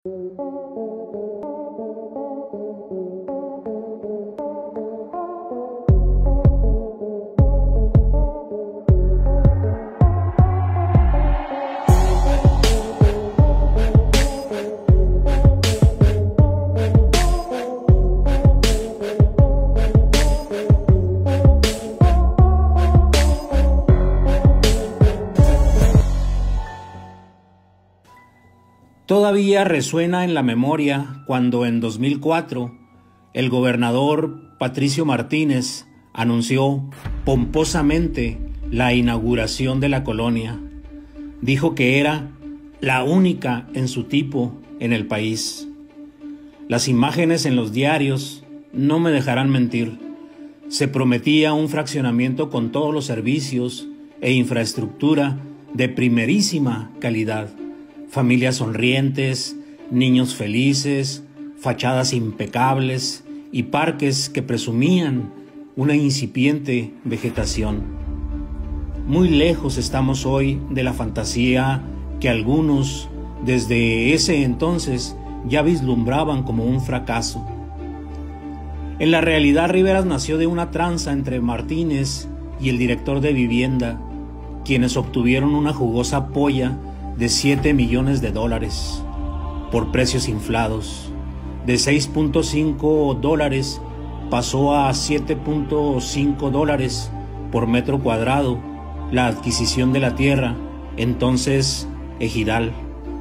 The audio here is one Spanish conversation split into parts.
Todavía resuena en la memoria cuando en 2004 el gobernador Patricio Martínez anunció pomposamente la inauguración de la colonia. Dijo que era la única en su tipo en el país. Las imágenes en los diarios no me dejarán mentir. Se prometía un fraccionamiento con todos los servicios e infraestructura de primerísima calidad. Familias sonrientes, niños felices, fachadas impecables y parques que presumían una incipiente vegetación. Muy lejos estamos hoy de la fantasía que algunos desde ese entonces ya vislumbraban como un fracaso. En la realidad, Riveras nació de una tranza entre Martínez y el director de vivienda, quienes obtuvieron una jugosa polla de $7 millones por precios inflados. De $6.5 pasó a $7.5 por metro cuadrado la adquisición de la tierra, entonces ejidal.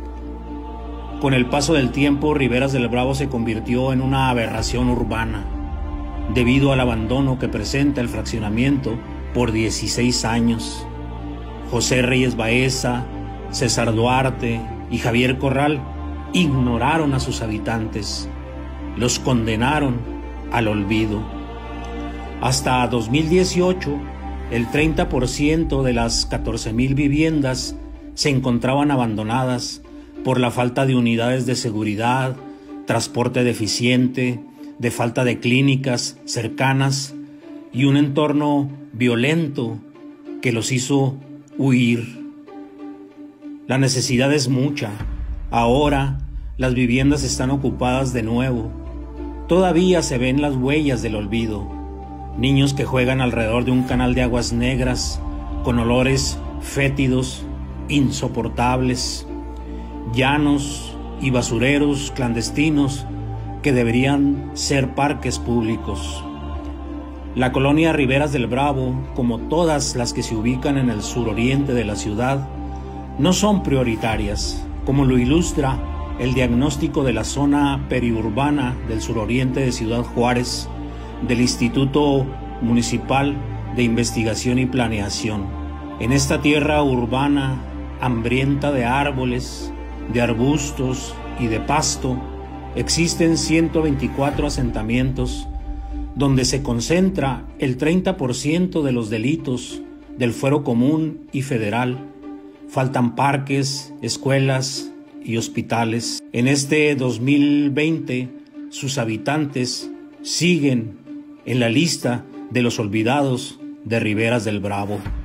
Con el paso del tiempo, Riveras del Bravo se convirtió en una aberración urbana, debido al abandono que presenta el fraccionamiento por 16 años. José Reyes Baeza, César Duarte y Javier Corral ignoraron a sus habitantes, los condenaron al olvido. Hasta 2018, el 30% de las 14,000 viviendas se encontraban abandonadas por la falta de unidades de seguridad, transporte deficiente, de falta de clínicas cercanas y un entorno violento que los hizo huir. La necesidad es mucha. Ahora las viviendas están ocupadas de nuevo. Todavía se ven las huellas del olvido. Niños que juegan alrededor de un canal de aguas negras con olores fétidos, insoportables. Llanos y basureros clandestinos que deberían ser parques públicos. La colonia Riveras del Bravo, como todas las que se ubican en el suroriente de la ciudad, no son prioritarias, como lo ilustra el diagnóstico de la zona periurbana del suroriente de Ciudad Juárez del Instituto Municipal de Investigación y Planeación. En esta tierra urbana, hambrienta de árboles, de arbustos y de pasto, existen 124 asentamientos donde se concentra el 30% de los delitos del fuero común y federal. Faltan parques, escuelas y hospitales. En este 2020, sus habitantes siguen en la lista de los olvidados de Riveras del Bravo.